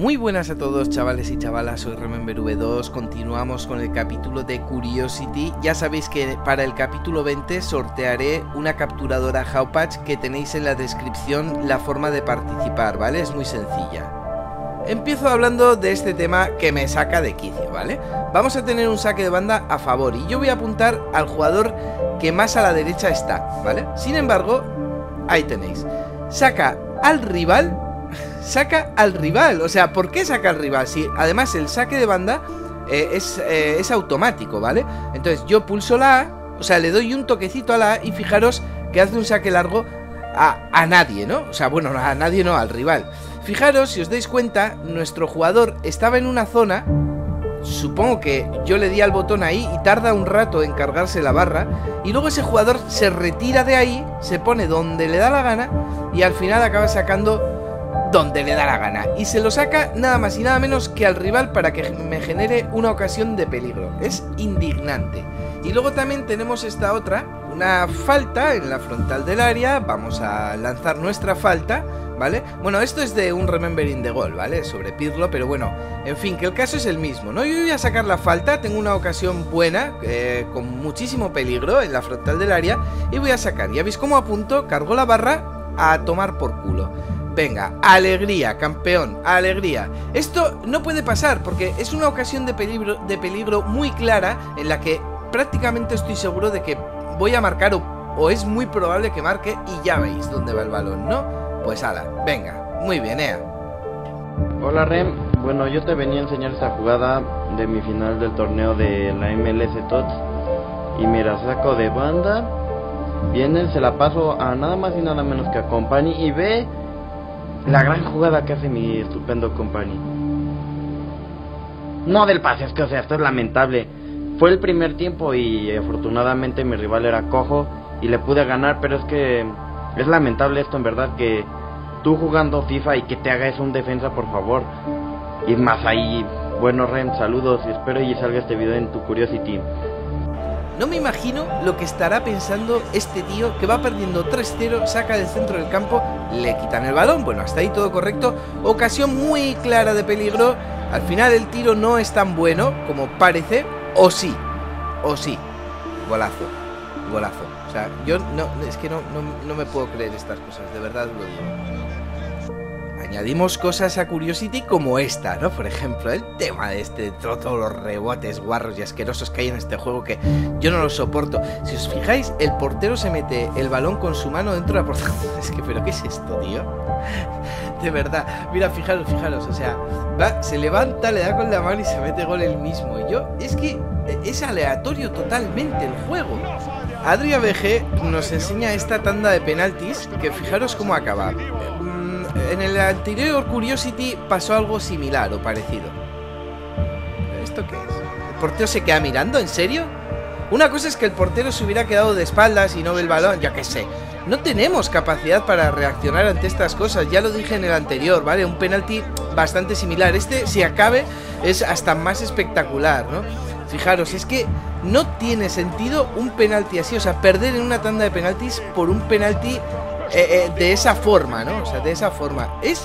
Muy buenas a todos, chavales y chavalas, soy Remember V2, continuamos con el capítulo de Curiosity. Ya sabéis que para el capítulo 20 sortearé una capturadora Hauppauge que tenéis en la descripción la forma de participar, ¿vale? Es muy sencilla. Empiezo hablando de este tema que me saca de quicio, ¿vale? Vamos a tener un saque de banda a favor y yo voy a apuntar al jugador que más a la derecha está, ¿vale? Sin embargo, ahí tenéis, saca al rival, o sea, ¿por qué saca al rival? Si además el saque de banda es automático, ¿vale? Entonces yo pulso la A, o sea, le doy un toquecito a la A y fijaros que hace un saque largo a nadie, ¿no? O sea, bueno, a nadie no, al rival. Fijaros, si os dais cuenta, nuestro jugador estaba en una zona, supongo que yo le di al botón ahí y tarda un rato en cargarse la barra, y luego ese jugador se retira de ahí, se pone donde le da la gana y al final acaba sacando donde le da la gana. Y se lo saca nada más y nada menos que al rival para que me genere una ocasión de peligro. Es indignante. Y luego también tenemos esta otra, una falta en la frontal del área. Vamos a lanzar nuestra falta, ¿vale? Bueno, esto es de un Remembering the Goal, ¿vale? Sobre Pirlo, pero bueno, en fin, que el caso es el mismo, ¿no? Yo voy a sacar la falta, tengo una ocasión buena, con muchísimo peligro en la frontal del área, y voy a sacar. ¿Ya veis cómo apunto? Cargo la barra a tomar por culo. Venga, alegría, campeón, alegría. Esto no puede pasar porque es una ocasión de peligro muy clara en la que prácticamente estoy seguro de que voy a marcar o es muy probable que marque y ya veis dónde va el balón, ¿no? Pues ala, venga, muy bien, Ea. Hola Rem, bueno, yo te venía a enseñar esta jugada de mi final del torneo de la MLS TOTS. Y mira, saco de banda, viene, se la paso a nada más y nada menos que a Company y ve la gran jugada que hace mi estupendo Company. No del pase, es que o sea, esto es lamentable. Fue el primer tiempo y afortunadamente mi rival era cojo y le pude ganar, pero es que es lamentable esto en verdad, que tú jugando FIFA y que te haga eso un defensa, por favor. Y más ahí, bueno Ren, saludos y espero y salga este video en tu Curiosity. No me imagino lo que estará pensando este tío que va perdiendo 3-0, saca del centro del campo, le quitan el balón, bueno, hasta ahí todo correcto, ocasión muy clara de peligro, al final el tiro no es tan bueno como parece, o sí, golazo, o sea, yo no, es que no me puedo creer estas cosas, de verdad lo digo. Añadimos cosas a Curiosity como esta, ¿no? Por ejemplo, el tema de todos los rebotes guarros y asquerosos que hay en este juego que yo no los soporto. Si os fijáis, el portero se mete el balón con su mano dentro de la portería. Es que, ¿pero qué es esto, tío? De verdad. Mira, fijaros, o sea, va, se levanta, le da con la mano y se mete gol él mismo. Y yo, es que es aleatorio totalmente el juego. Adria BG nos enseña esta tanda de penaltis que fijaros cómo acaba. En el anterior Curiosity pasó algo similar o parecido. ¿Esto qué es? ¿El portero se queda mirando? ¿En serio? Una cosa es que el portero se hubiera quedado de espaldas y no ve el balón, ya que sé. No tenemos capacidad para reaccionar ante estas cosas, ya lo dije en el anterior, ¿vale? Un penalti bastante similar. Este, si acabe, es hasta más espectacular, ¿no? Fijaros, es que no tiene sentido un penalti así, o sea, perder en una tanda de penaltis por un penalti de esa forma, ¿no? O sea, de esa forma. Es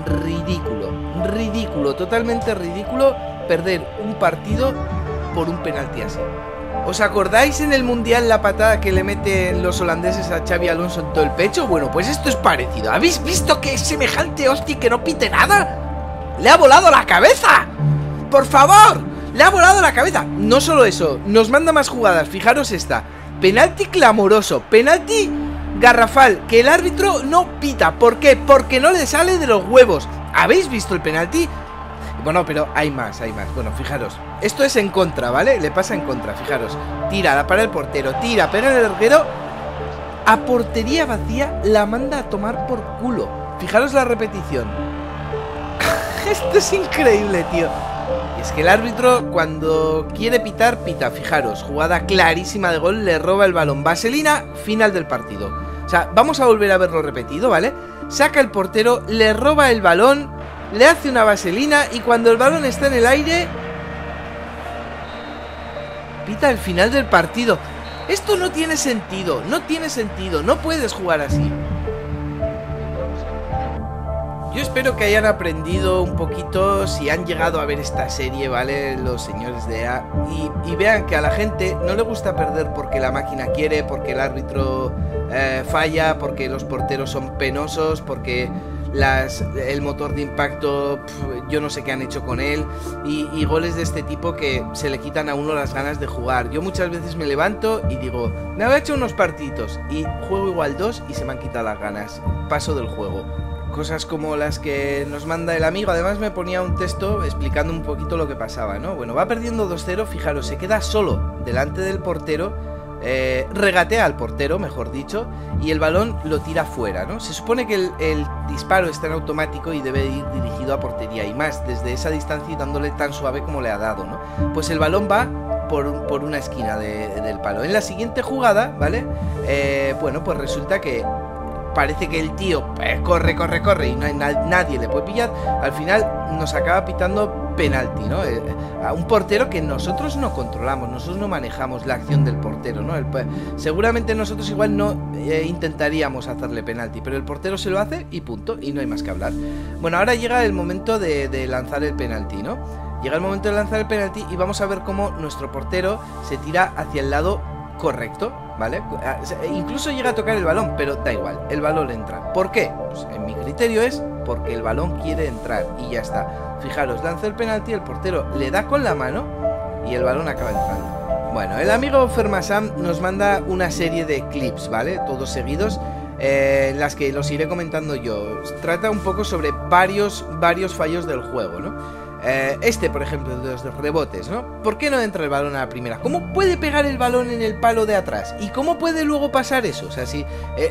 ridículo, totalmente ridículo perder un partido por un penalti así. ¿Os acordáis en el Mundial la patada que le meten los holandeses a Xabi Alonso en todo el pecho? Bueno, pues esto es parecido. ¿Habéis visto que es semejante hostia que no pite nada? ¡Le ha volado la cabeza! ¡Por favor! ¡Le ha volado la cabeza! No solo eso, nos manda más jugadas. Fijaros esta. Penalti clamoroso, penalti garrafal, que el árbitro no pita. ¿Por qué? Porque no le sale de los huevos. ¿Habéis visto el penalti? Bueno, pero hay más. Bueno, fijaros, esto es en contra, ¿vale? Le pasa en contra, fijaros. Tira, la para el portero, tira, pega en el larguero. A portería vacía la manda a tomar por culo. Fijaros la repetición. Esto es increíble, tío. Y es que el árbitro cuando quiere pitar, pita. Fijaros, jugada clarísima de gol, le roba el balón. Vaselina, final del partido. O sea, vamos a volver a verlo repetido, ¿vale? Saca el portero, le roba el balón, le hace una vaselina y cuando el balón está en el aire, pita el final del partido. Esto no tiene sentido, no puedes jugar así. Yo espero que hayan aprendido un poquito, si han llegado a ver esta serie, ¿vale? Los señores de EA, y vean que a la gente no le gusta perder porque la máquina quiere, porque el árbitro falla, porque los porteros son penosos, porque el motor de impacto, yo no sé qué han hecho con él, y goles de este tipo que se le quitan a uno las ganas de jugar. Yo muchas veces me levanto y digo, me había hecho unos partidos, y juego igual 2 y se me han quitado las ganas, paso del juego. Cosas como las que nos manda el amigo. Además me ponía un texto explicando un poquito lo que pasaba, ¿no? Bueno, va perdiendo 2-0, fijaros, se queda solo delante del portero, regatea al portero, mejor dicho, y el balón lo tira fuera, ¿no? Se supone que el disparo está en automático y debe ir dirigido a portería, y más desde esa distancia y dándole tan suave como le ha dado, ¿no? Pues el balón va por una esquina del palo. En la siguiente jugada, ¿vale? Bueno, pues resulta que parece que el tío corre y no hay nadie le puede pillar. Al final nos acaba pitando penalti, ¿no? A un portero que nosotros no controlamos, nosotros no manejamos la acción del portero, ¿no? Seguramente nosotros igual no intentaríamos hacerle penalti, pero el portero se lo hace y punto, y no hay más que hablar. Bueno, ahora llega el momento de lanzar el penalti, ¿no? Llega el momento de lanzar el penalti y vamos a ver cómo nuestro portero se tira hacia el lado correcto, ¿vale? Incluso llega a tocar el balón, pero da igual, el balón entra. ¿Por qué? Pues en mi criterio es porque el balón quiere entrar y ya está. Fijaros, lanza el penalti, el portero le da con la mano y el balón acaba entrando. Bueno, el amigo Fermasam nos manda una serie de clips, ¿vale? Todos seguidos, las que los iré comentando yo. Trata un poco sobre varios fallos del juego, ¿no? Por ejemplo, de los rebotes, ¿no? ¿Por qué no entra el balón a la primera? ¿Cómo puede pegar el balón en el palo de atrás? ¿Y cómo puede luego pasar eso? O sea, si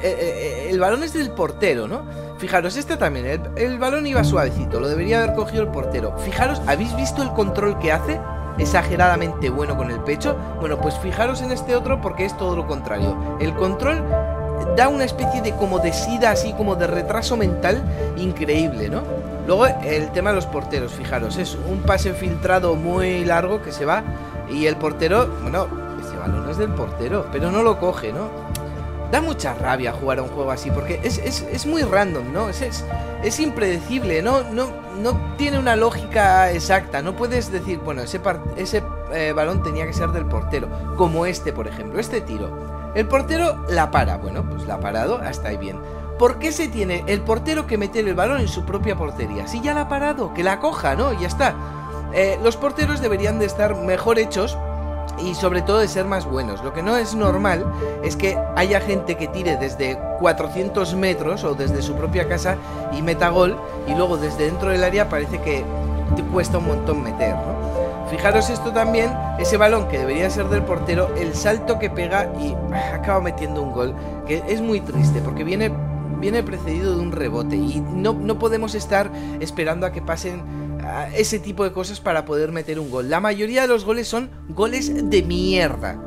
el balón es del portero, ¿no? Fijaros, también, el balón iba suavecito, lo debería haber cogido el portero. Fijaros, ¿habéis visto el control que hace? Exageradamente bueno con el pecho. Bueno, pues fijaros en este otro porque es todo lo contrario. El control da una especie de como de sida, así como de retraso mental increíble, ¿no? Luego el tema de los porteros, fijaros, es un pase filtrado muy largo que se va y el portero, bueno, ese balón es del portero, pero no lo coge, ¿no? Da mucha rabia jugar a un juego así porque es muy random, ¿no? Es impredecible, no tiene una lógica exacta. No puedes decir, bueno, ese balón tenía que ser del portero, como por ejemplo, este tiro. El portero la para, bueno, pues la ha parado, hasta ahí bien. ¿Por qué se tiene el portero que meter el balón en su propia portería? Si ya la ha parado, que la coja, ¿no? Ya está. Los porteros deberían de estar mejor hechos y sobre todo de ser más buenos. Lo que no es normal es que haya gente que tire desde 400 metros o desde su propia casa y meta gol, y luego desde dentro del área parece que te cuesta un montón meter, ¿no? Fijaros esto también, ese balón que debería ser del portero, el salto que pega y acaba metiendo un gol, que es muy triste porque viene precedido de un rebote y no podemos estar esperando a que pasen ese tipo de cosas para poder meter un gol. La mayoría de los goles son goles de mierda,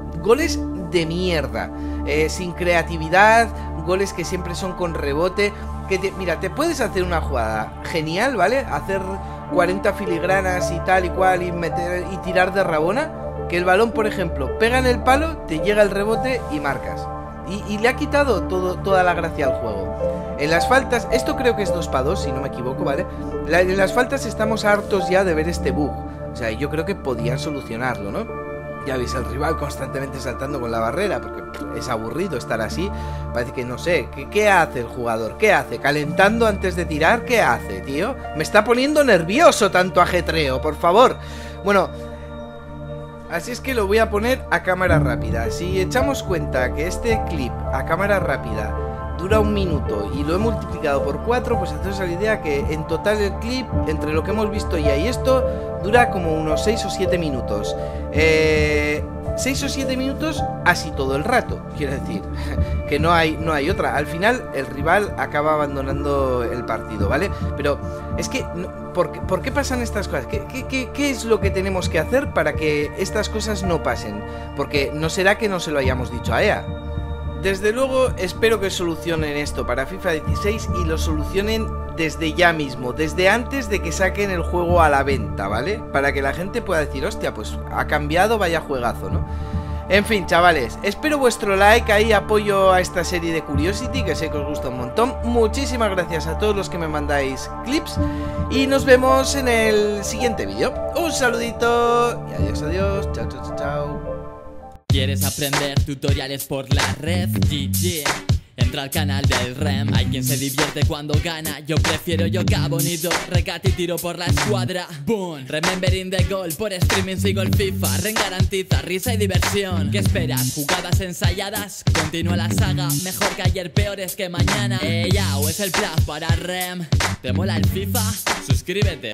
sin creatividad, goles que siempre son con rebote, mira, te puedes hacer una jugada genial, ¿vale? Hacer 40 filigranas y tal y cual y meter y tirar de rabona, que el balón, por ejemplo, pega en el palo, te llega el rebote y marcas. Y le ha quitado toda la gracia al juego. En las faltas, esto creo que es 2-2, si no me equivoco, ¿vale? En las faltas estamos hartos ya de ver este bug. O sea, yo creo que podían solucionarlo, ¿no? Ya veis al rival constantemente saltando con la barrera, porque es aburrido estar así. Parece que no sé, ¿qué hace el jugador? ¿Qué hace? ¿Calentando antes de tirar? ¿Qué hace, tío? Me está poniendo nervioso tanto ajetreo, por favor. Bueno, así es que lo voy a poner a cámara rápida. Si echamos cuenta que este clip a cámara rápida dura 1 minuto y lo he multiplicado por 4, pues haceros la idea que en total el clip, entre lo que hemos visto ya y esto, dura como unos 6 o 7 minutos. 6 o 7 minutos así todo el rato, quiero decir, que no hay otra. Al final el rival acaba abandonando el partido, ¿vale? Pero es que, ¿por qué pasan estas cosas? ¿Qué es lo que tenemos que hacer para que estas cosas no pasen? Porque no será que no se lo hayamos dicho a EA. Desde luego espero que solucionen esto para FIFA 16 y lo solucionen desde ya mismo, desde antes de que saquen el juego a la venta, ¿vale? Para que la gente pueda decir, hostia, pues ha cambiado, vaya juegazo, ¿no? En fin, chavales, espero vuestro like, ahí apoyo a esta serie de Curiosity, que sé que os gusta un montón. Muchísimas gracias a todos los que me mandáis clips y nos vemos en el siguiente vídeo. Un saludito y adiós, adiós, chao, chao, chao, chao. ¿Quieres aprender tutoriales por la red? GG. Entra al canal del REM. Hay quien se divierte cuando gana. Yo prefiero yoga bonito, recate y tiro por la escuadra. Boom, remembering the goal. Por streaming sigo el FIFA. REM garantiza risa y diversión. ¿Qué esperas? ¿Jugadas ensayadas? Continúa la saga. Mejor que ayer, peores que mañana. Ya, o es el plus para REM. ¿Te mola el FIFA? Suscríbete.